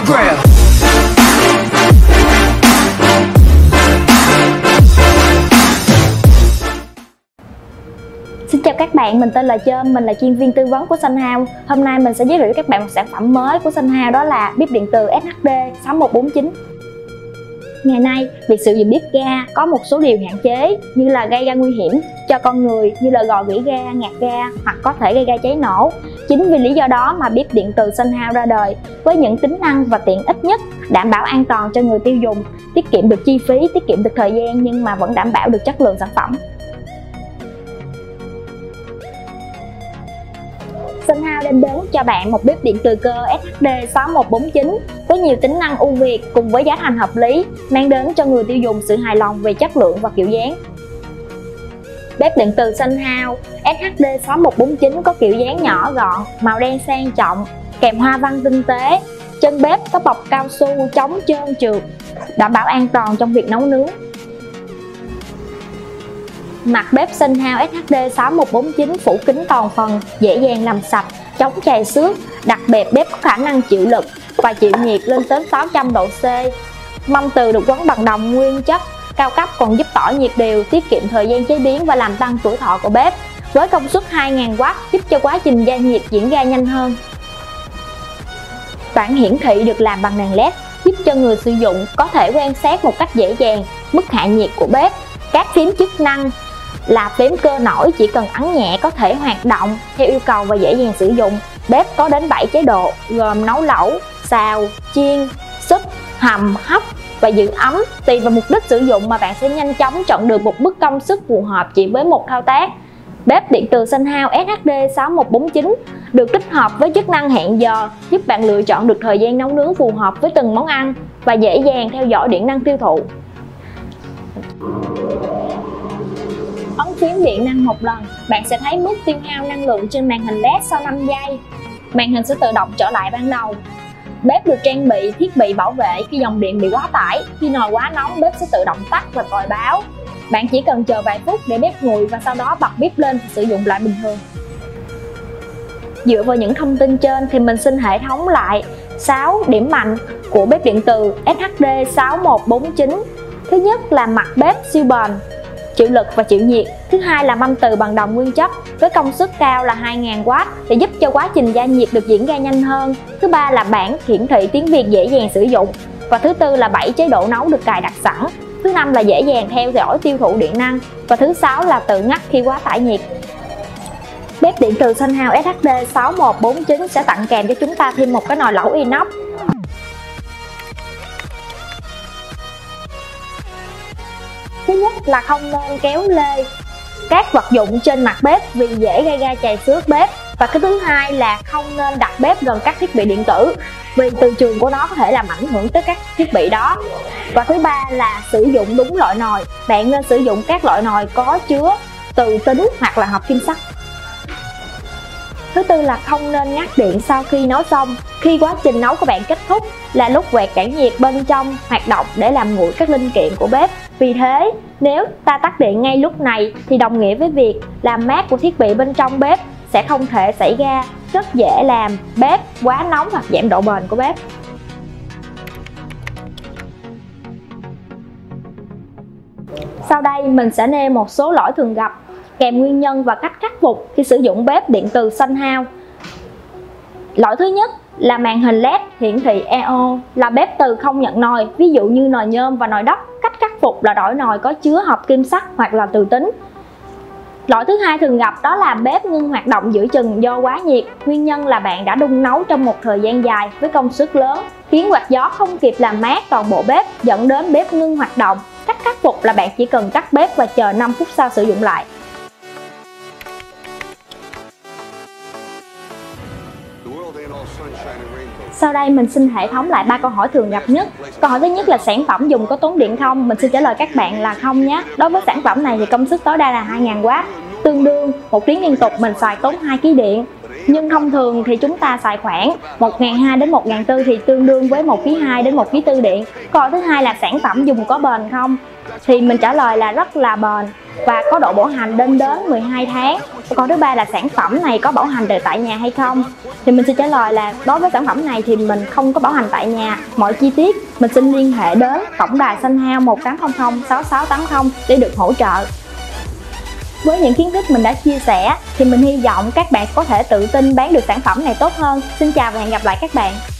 Instagram. Xin chào các bạn, mình tên là Trâm, mình là chuyên viên tư vấn của Sunhouse. Hôm nay mình sẽ giới thiệu với các bạn một sản phẩm mới của Sunhouse, đó là bếp điện từ SHD 6149. Ngày nay, việc sử dụng bếp ga có một số điều hạn chế như là gây ra nguy hiểm cho con người, như là rò rỉ ga, ngạt ga hoặc có thể gây ra cháy nổ. Chính vì lý do đó mà bếp điện từ Sunhouse ra đời với những tính năng và tiện ích nhất, đảm bảo an toàn cho người tiêu dùng, tiết kiệm được chi phí, tiết kiệm được thời gian nhưng mà vẫn đảm bảo được chất lượng sản phẩm. Sunhouse đem đến cho bạn một bếp điện từ cơ SHD 6149 với nhiều tính năng ưu việt cùng với giá thành hợp lý, mang đến cho người tiêu dùng sự hài lòng về chất lượng và kiểu dáng. Bếp điện từ Sunhouse SHD 6149 có kiểu dáng nhỏ gọn, màu đen sang trọng, kèm hoa văn tinh tế. Chân bếp có bọc cao su chống trơn trượt, đảm bảo an toàn trong việc nấu nướng. Mặt bếp Sunhouse SHD 6149 phủ kính toàn phần, dễ dàng làm sạch, chống trầy xước, đặc biệt bếp có khả năng chịu lực và chịu nhiệt lên tới 600 độ C. Mâm từ được quấn bằng đồng nguyên chất cao cấp còn giúp tỏa nhiệt đều, tiết kiệm thời gian chế biến và làm tăng tuổi thọ của bếp. Với công suất 2000W giúp cho quá trình gia nhiệt diễn ra nhanh hơn. Bảng hiển thị được làm bằng đèn LED giúp cho người sử dụng có thể quan sát một cách dễ dàng mức hạ nhiệt của bếp. Các phím chức năng là phím cơ nổi, chỉ cần ấn nhẹ có thể hoạt động theo yêu cầu và dễ dàng sử dụng. Bếp có đến 7 chế độ gồm nấu lẩu, xào, chiên, súp, hầm, hấp và giữ ấm. Tùy vào mục đích sử dụng mà bạn sẽ nhanh chóng chọn được một mức công suất phù hợp chỉ với một thao tác. Bếp điện từ Sunhouse SHD 6149 được tích hợp với chức năng hẹn giờ, giúp bạn lựa chọn được thời gian nấu nướng phù hợp với từng món ăn và dễ dàng theo dõi điện năng tiêu thụ. Ấn phím điện năng một lần, bạn sẽ thấy mức tiêu hao năng lượng trên màn hình LED sau 5 giây. Màn hình sẽ tự động trở lại ban đầu. Bếp được trang bị thiết bị bảo vệ khi dòng điện bị quá tải. Khi nồi quá nóng, bếp sẽ tự động tắt và còi báo. Bạn chỉ cần chờ vài phút để bếp nguội và sau đó bật bếp lên và sử dụng lại bình thường. Dựa vào những thông tin trên thì mình xin hệ thống lại 6 điểm mạnh của bếp điện từ SHD 6149. Thứ nhất là mặt bếp siêu bền, chịu lực và chịu nhiệt. Thứ hai là mâm từ bằng đồng nguyên chất với công suất cao là 2000W để giúp cho quá trình gia nhiệt được diễn ra nhanh hơn. Thứ ba là bảng hiển thị tiếng Việt dễ dàng sử dụng. Và thứ tư là 7 chế độ nấu được cài đặt sẵn. Thứ năm là dễ dàng theo dõi tiêu thụ điện năng. Và thứ sáu là tự ngắt khi quá tải nhiệt. Bếp điện từ Sunhouse SHD 6149 sẽ tặng kèm cho chúng ta thêm một cái nồi lẩu inox. Thứ nhất là không nên kéo lê các vật dụng trên mặt bếp vì dễ gây ra chày xước bếp. Và cái thứ hai là không nên đặt bếp gần các thiết bị điện tử vì từ trường của nó có thể làm ảnh hưởng tới các thiết bị đó. Và thứ ba là sử dụng đúng loại nồi. Bạn nên sử dụng các loại nồi có chứa từ tính hoặc là hộp kim sắt. Thứ tư là không nên ngắt điện sau khi nấu xong. Khi quá trình nấu của bạn kết thúc là lúc quạt cản nhiệt bên trong hoạt động để làm nguội các linh kiện của bếp. Vì thế, nếu ta tắt điện ngay lúc này thì đồng nghĩa với việc làm mát của thiết bị bên trong bếp sẽ không thể xảy ra, rất dễ làm bếp quá nóng hoặc giảm độ bền của bếp. Sau đây mình sẽ nêu một số lỗi thường gặp kèm nguyên nhân và cách khắc phục khi sử dụng bếp điện từ Sunhouse. Lỗi thứ nhất là màn hình LED hiển thị EO là bếp từ không nhận nồi, ví dụ như nồi nhôm và nồi đất. Cách khắc phục là đổi nồi có chứa hộp kim sắt hoặc là từ tính. Lỗi thứ hai thường gặp đó là bếp ngưng hoạt động giữa chừng do quá nhiệt. Nguyên nhân là bạn đã đun nấu trong một thời gian dài với công suất lớn, khiến quạt gió không kịp làm mát toàn bộ bếp, dẫn đến bếp ngưng hoạt động. Cách khắc phục là bạn chỉ cần tắt bếp và chờ 5 phút sau sử dụng lại. Sau đây mình xin hệ thống lại 3 câu hỏi thường gặp nhất. Câu hỏi thứ nhất là sản phẩm dùng có tốn điện không? Mình xin trả lời các bạn là không nhé. Đối với sản phẩm này thì công suất tối đa là 2000W, tương đương 1 tiếng liên tục mình xài tốn 2 kg điện. Nhưng thông thường thì chúng ta xài khoảng 1.200 đến 1.400 thì tương đương với 1,2 kg đến 1,4 kg điện. Câu hỏi thứ hai là sản phẩm dùng có bền không? Thì mình trả lời là rất là bền và có độ bảo hành lên đến 12 tháng. Câu thứ ba là sản phẩm này có bảo hành tại nhà hay không? Thì mình sẽ trả lời là đối với sản phẩm này thì mình không có bảo hành tại nhà. Mọi chi tiết mình xin liên hệ đến tổng đài Sun House 1800 6680 để được hỗ trợ. Với những kiến thức mình đã chia sẻ thì mình hy vọng các bạn có thể tự tin bán được sản phẩm này tốt hơn. Xin chào và hẹn gặp lại các bạn.